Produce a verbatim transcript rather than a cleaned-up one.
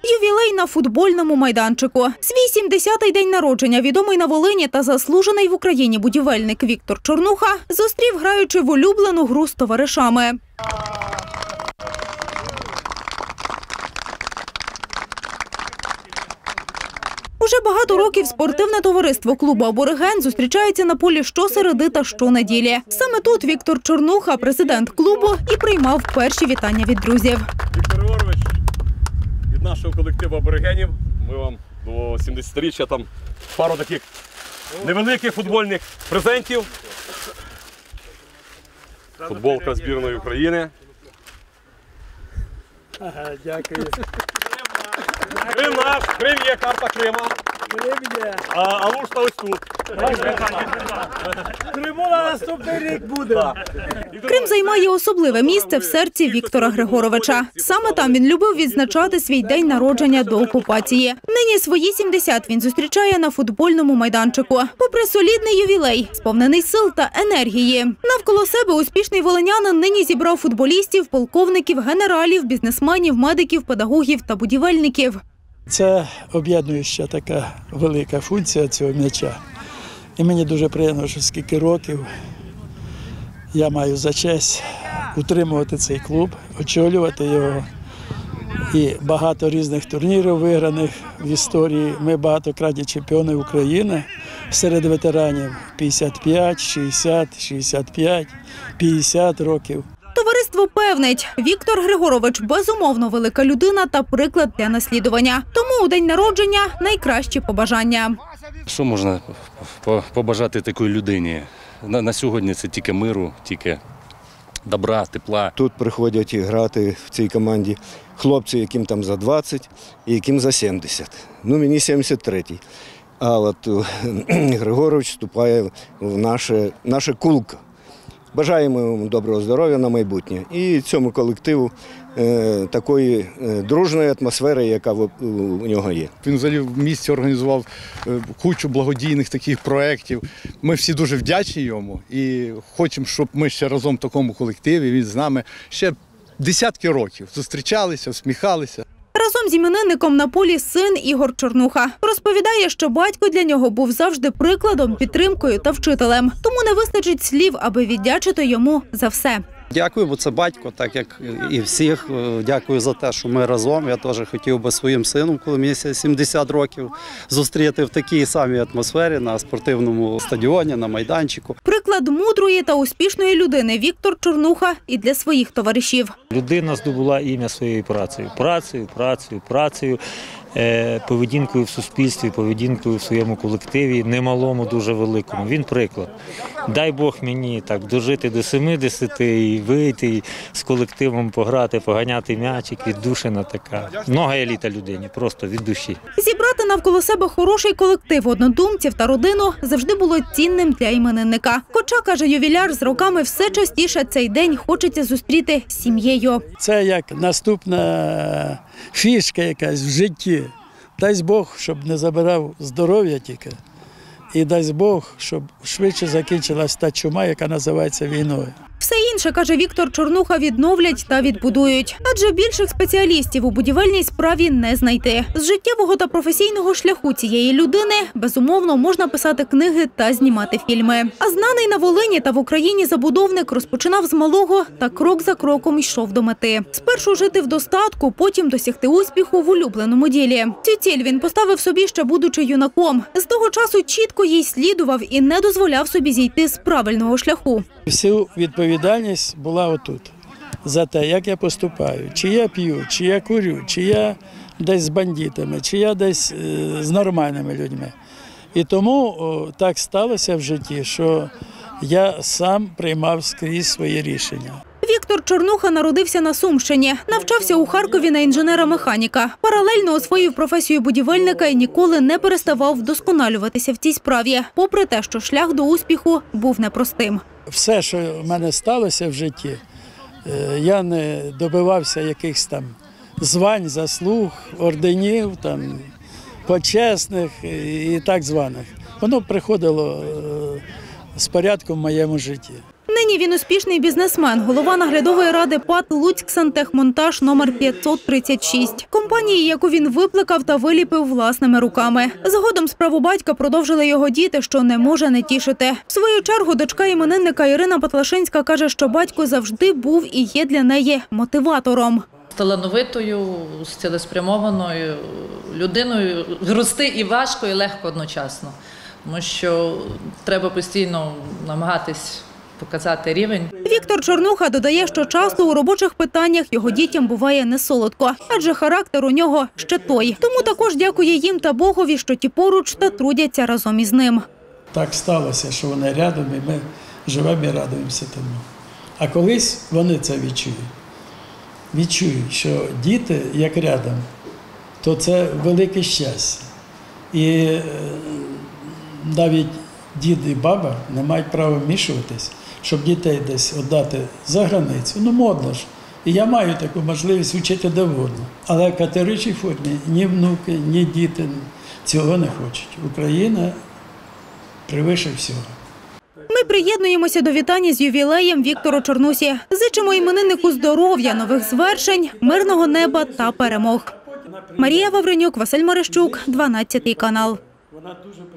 Ювілей на футбольному майданчику. Свій сімдесятий день народження відомий на Волині та заслужений в Україні будівельник Віктор Чорнуха зустрів, граючи в улюблену гру з товаришами. Уже багато років спортивне товариство клубу «Абориген» зустрічається на полі щосереди та щонеділі. Саме тут Віктор Чорнуха, президент клубу, і приймав перші вітання від друзів. Віктор Григорович, від нашого колективу «Аборигенів» ми вам до сімдесятиріччя там пару таких невеликих футбольних презентів. Футболка збірної України. Ага, дякую. Крим наш, Крим є, карта Крима. Крим є. А Алушта ось тут. Криму на наступний рік буде. Крим займає особливе місце в серці Віктора Григоровича. Саме там він любив відзначати свій день народження до окупації. Нині свої сімдесят він зустрічає на футбольному майданчику. Попри солідний ювілей, сповнений сил та енергії. Навколо себе успішний волинянин нині зібрав футболістів, полковників, генералів, бізнесменів, медиків, педагогів та будівельників. Це об'єднуюча така велика функція цього м'яча. І мені дуже приємно, що скільки років я маю за честь утримувати цей клуб, очолювати його. І багато різних турнірів виграних в історії. Ми багатократні чемпіони України серед ветеранів п'ятдесят п'ять, шістдесят, шістдесят п'ять, п'ятдесят років. Товариство певнить, Віктор Григорович безумовно велика людина та приклад для наслідування. Тому у день народження найкращі побажання. Що можна побажати такій людині? На, на сьогодні це тільки миру, тільки добра, тепла. Тут приходять грати в цій команді хлопці, яким там за двадцять і яким за сімдесят. Ну, мені сімдесят третій. А от Григорович вступає в наше, наше кулка. Бажаємо йому доброго здоров'я на майбутнє і цьому колективу е, такої е, дружної атмосфери, яка в, у, у нього є. Він взагалі в місті організував е, кучу благодійних таких проєктів. Ми всі дуже вдячні йому і хочемо, щоб ми ще разом в такому колективі, він з нами ще десятки років зустрічалися, всміхалися. Разом з іменинником на полі син Ігор Чорнуха. Розповідає, що батько для нього був завжди прикладом, підтримкою та вчителем. Тому не вистачить слів, аби віддячити йому за все. Дякую, бо це батько, так як і всіх. Дякую за те, що ми разом. Я теж хотів би своїм сином, коли мені сімдесят років, зустріти в такій самій атмосфері на спортивному стадіоні, на майданчику. Приклад мудрої та успішної людини Віктор Чорнуха і для своїх товаришів. Людина здобула ім'я своєю працею. Працею, працею, працею, поведінкою в суспільстві, поведінкою в своєму колективі, немалому, дуже великому. Він приклад. Дай Бог мені так дожити до сімдесяти і вийти і з колективом пограти, поганяти м'ячик, віддушина така. Нога еліта людині, просто від душі. Зібрати навколо себе хороший колектив однодумців та родину завжди було цінним для іменинника. Хоча, каже ювіляр, з роками все частіше цей день хочеться зустріти з сім'єю. Це як наступна фішка якась в житті. Дай Бог, щоб не забирав здоров'я тільки. І дай Бог, щоб швидше закінчилась та чума, яка називається війною. Все інше, каже Віктор Чорнуха, відновлять та відбудують. Адже більших спеціалістів у будівельній справі не знайти. З життєвого та професійного шляху цієї людини, безумовно, можна писати книги та знімати фільми. А знаний на Волині та в Україні забудовник розпочинав з малого та крок за кроком йшов до мети. Спершу жити в достатку, потім досягти успіху в улюбленому ділі. Цю ціль він поставив собі ще будучи юнаком. З того часу чітко їй слідував і не дозволяв собі зійти з правильного шляху. Всю відповідальність була отут. За те, як я поступаю, чи я п'ю, чи я курю, чи я десь з бандитами, чи я десь е, з нормальними людьми. І тому о, так сталося в житті, що я сам приймав скрізь свої рішення. Віктор Чорнуха народився на Сумщині. Навчався у Харкові на інженера-механіка. Паралельно освоїв професію будівельника і ніколи не переставав вдосконалюватися в цій справі, попри те, що шлях до успіху був непростим. Все, що в мене сталося в житті, я не добивався якихось там звань, заслуг, орденів, там, почесних і так званих. Воно приходило з порядком в моєму житті. Нині він успішний бізнесмен, голова наглядової ради ПАТ «Луцьксантехмонтаж» номер п'ятсот тридцять шість. Компанії, яку він випликав та виліпив власними руками. Згодом справу батька продовжили його діти, що не може не тішити. В свою чергу дочка іменинника Ірина Патлашинська каже, що батько завжди був і є для неї мотиватором. Талановитою, цілеспрямованою людиною рости і важко, і легко одночасно. Тому що треба постійно намагатись показати рівень. Віктор Чорнуха додає, що часто у робочих питаннях його дітям буває не солодко, адже характер у нього ще той. Тому також дякує їм та Богові, що ті поруч та трудяться разом із ним. Так сталося, що вони рядом, і ми живемо і радуємося тому. А колись вони це відчують. Відчують, що діти, як рядом, то це велике щастя. І навіть дід і баба не мають права вмішуватись, щоб дітей десь віддати за границю. Ну, модно ж. І я маю таку можливість вчити де вгодно. Але в категоричній формі ні внуки, ні діти цього не хочуть. Україна превише всього. Ми приєднуємося до вітання з ювілеєм Віктору Чорнусі. Зичимо імениннику здоров'я, нових звершень, мирного неба та перемог. Марія Вавренюк, Василь Марищук, дванадцятий канал.